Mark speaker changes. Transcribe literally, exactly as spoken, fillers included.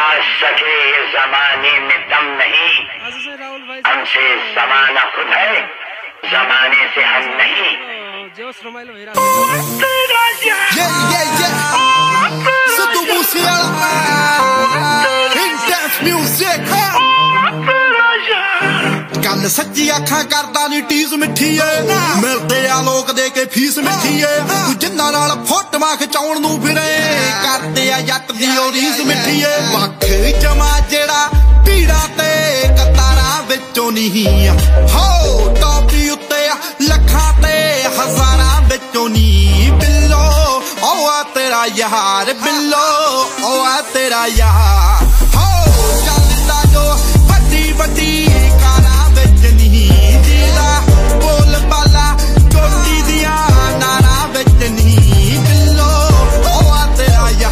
Speaker 1: बिगाड़ सके ये जमाने में दम नहीं, हमसे जमाना खुद है, जमाने से हम नहीं।
Speaker 2: Yeah, yeah, yeah. Situ Musiala. Intense music. ਗੱਲ ਸੱਚੀ ਅੱਖਾਂ ਕਰਦਾ ਨੀ ਟੀਜ਼ ਮਿੱਠੀ ਏ, ਮਿਲਦੇ ਆ ਲੋਕ ਦੇ ਕੇ ਫੀਸ ਮਿੱਠੀ ਏ, ਤੂੰ ਜਿੰਨਾਂ ਨਾਲ ਫੋਟੋਆਂ ਖਿਚਾਉਣ ਨੂੰ ਫਿਰੇ, ਕਰਦੇ ਆ ਜੱਟ ਦੀ ਉਹ ਰੀਸ ਮਿੱਠੀ ਏ। ਵੱਖ ਜਮਾ ਜਿਹੜਾ ਭੀੜਾਂ ਤੇ ਕਤਾਰਾਂ ਵਿੱਚੋਂ ਨਹੀਂ, ਹੋ ਟੋਪੀ ਉੱਤੇ ਲੱਖਾਂ ਤੇ ਹਜ਼ਾਰਾਂ ਵਿੱਚੋਂ ਨਹੀਂ। ਬਿੱਲੋ ਉਹ ਆ ਤੇਰਾ ਯਾਰ, ਬਿੱਲੋ ਉਹ ਆ ਤੇਰਾ ਯਾਰ।